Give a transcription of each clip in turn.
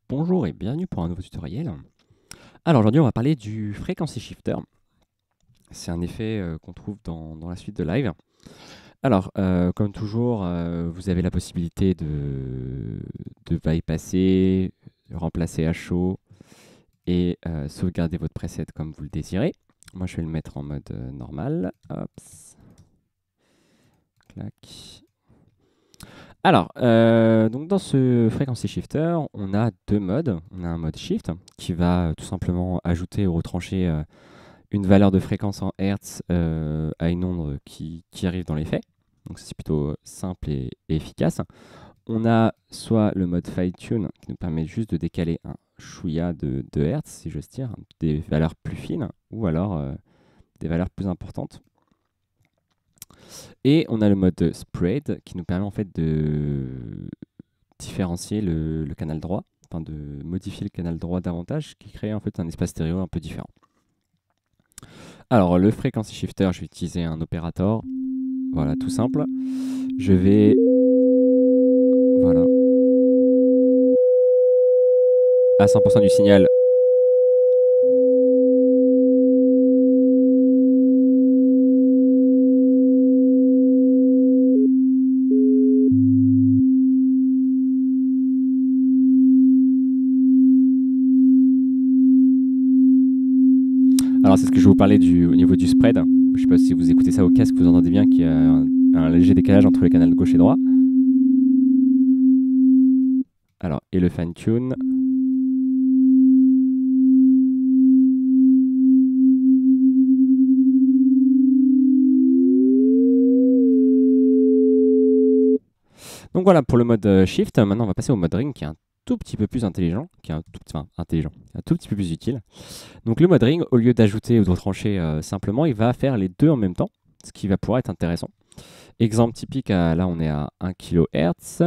Bonjour et bienvenue pour un nouveau tutoriel. Alors aujourd'hui on va parler du frequency shifter. C'est un effet qu'on trouve dans la suite de Live. Alors comme toujours vous avez la possibilité de bypasser, de remplacer à chaud et sauvegarder votre preset comme vous le désirez. Moi je vais le mettre en mode normal. Hop. Clac. Alors, donc dans ce frequency shifter, on a deux modes. On a un mode shift qui va tout simplement ajouter ou retrancher une valeur de fréquence en Hertz à une onde qui arrive dans l'effet. Donc c'est plutôt simple et efficace. On a soit le mode fine tune qui nous permet juste de décaler un chouïa de Hertz, si j'ose dire, des valeurs plus fines ou alors des valeurs plus importantes. Et on a le mode spread qui nous permet en fait de différencier le canal droit, enfin de modifier le canal droit davantage, qui crée en fait un espace stéréo un peu différent. Alors le frequency shifter, je vais utiliser un opérateur, voilà, tout simple. Je vais, voilà, à 100% du signal. Alors c'est ce que je vais vous parler au niveau du spread. Je ne sais pas si vous écoutez ça au casque, vous entendez bien qu'il y a un léger décalage entre les canaux gauche et droit. Alors, et le fine tune. Donc voilà pour le mode shift. Maintenant, on va passer au mode ring qui est un tout petit peu plus intelligent, qui est un tout petit peu plus utile. Donc le mode ring, au lieu d'ajouter ou de retrancher simplement, il va faire les deux en même temps, ce qui va pouvoir être intéressant. Exemple typique, là on est à 1 kHz.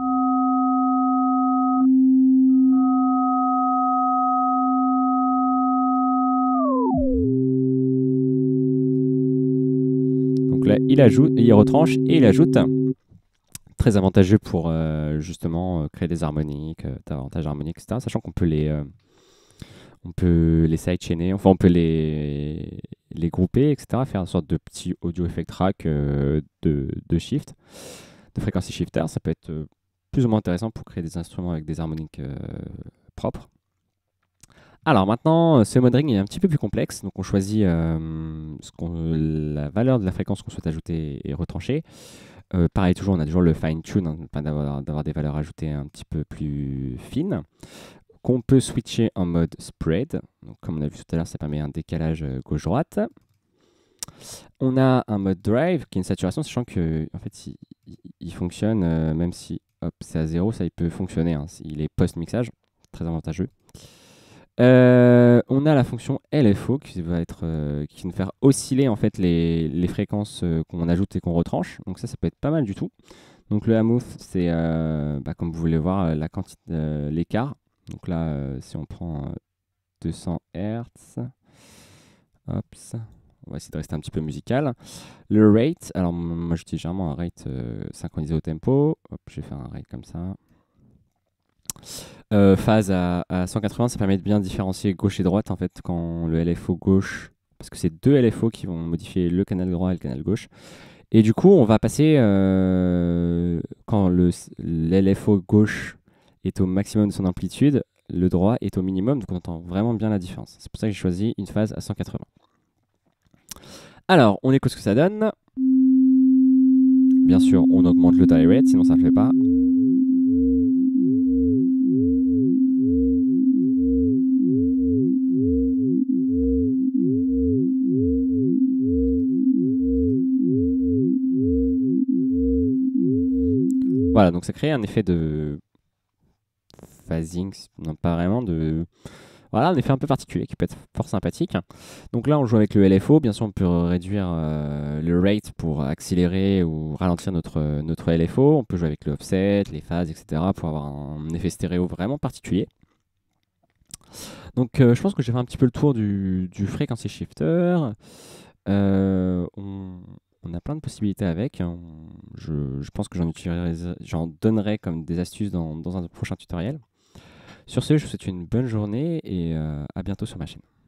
Donc là, il retranche et il ajoute. Très avantageux pour justement créer des harmoniques, davantage harmoniques, etc. Sachant qu'on peut les sidechainer, enfin on peut les grouper, etc. Faire une sorte de petit audio effect track de shift, de frequency shifter. Ça peut être plus ou moins intéressant pour créer des instruments avec des harmoniques propres. Alors maintenant, ce mode ring est un petit peu plus complexe. Donc on choisit la valeur de la fréquence qu'on souhaite ajouter et retrancher. Pareil, toujours, on a toujours le fine tune, hein, d'avoir des valeurs ajoutées un petit peu plus fines, qu'on peut switcher en mode spread. Donc, comme on a vu tout à l'heure, ça permet un décalage gauche-droite. On a un mode drive qui est une saturation, sachant que en fait, il fonctionne, même si c'est à 0, ça il peut fonctionner. Hein, il est post-mixage, très avantageux. On a la fonction LFO qui va nous faire osciller en fait les fréquences qu'on ajoute et qu'on retranche. Donc ça peut être pas mal du tout. Donc le Hamouf, c'est comme vous voulez voir la quantité, l'écart. Donc là, si on prend 200 Hz, hop, on va essayer de rester un petit peu musical. Le rate, alors moi j'utilise généralement un rate synchronisé au tempo. Hop, je vais faire un rate comme ça. Phase à 180, ça permet de bien différencier gauche et droite en fait quand le LFO gauche, parce que c'est deux LFO qui vont modifier le canal droit et le canal gauche. Et du coup, on va passer quand l'LFO gauche est au maximum de son amplitude, le droit est au minimum, donc on entend vraiment bien la différence. C'est pour ça que j'ai choisi une phase à 180. Alors, on écoute ce que ça donne. Bien sûr, on augmente le die rate, sinon ça ne le fait pas. Voilà, donc ça crée un effet de phasing, non pas vraiment, voilà, un effet un peu particulier qui peut être fort sympathique. Donc là, on joue avec le LFO. Bien sûr, on peut réduire le rate pour accélérer ou ralentir notre LFO. On peut jouer avec le offset, les phases, etc. pour avoir un effet stéréo vraiment particulier. Donc je pense que j'ai fait un petit peu le tour du frequency shifter. On a plein de possibilités avec. Je pense que j'en donnerai comme des astuces dans un prochain tutoriel. Sur ce, je vous souhaite une bonne journée et à bientôt sur ma chaîne.